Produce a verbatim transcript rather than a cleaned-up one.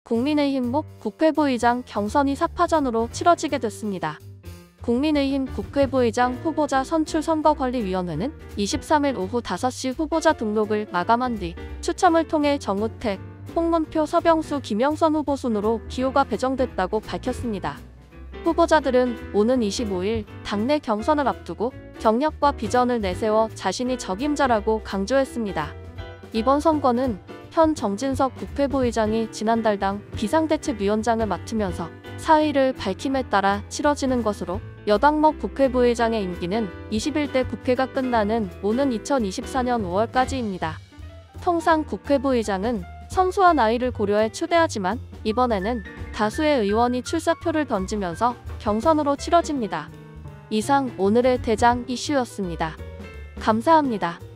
국민의힘 목 국회부의장 경선이 사 파전으로 치러지게 됐습니다. 국민의힘 국회부의장 후보자 선출 선거관리위원회는 이십삼 일 오후 다섯 시 후보자 등록을 마감한 뒤 추첨을 통해 정우택, 홍문표, 서병수, 김영선 후보 순으로 기호가 배정됐다고 밝혔습니다. 후보자들은 오는 이십오 일 당내 경선을 앞두고 경력과 비전을 내세워 자신이 적임자라고 강조했습니다. 이번 선거는 현 정진석 국회부의장이 지난달 당 비상대책위원장을 맡으면서 사의를 밝힘에 따라 치러지는 것으로 여당목 국회부의장의 임기는 이십일 대 국회가 끝나는 오는 이천이십사 년 오월까지입니다. 통상 국회부의장은 선수와 나이를 고려해 추대하지만 이번에는 다수의 의원이 출사표를 던지면서 경선으로 치러집니다. 이상 오늘의 대장 이슈였습니다. 감사합니다.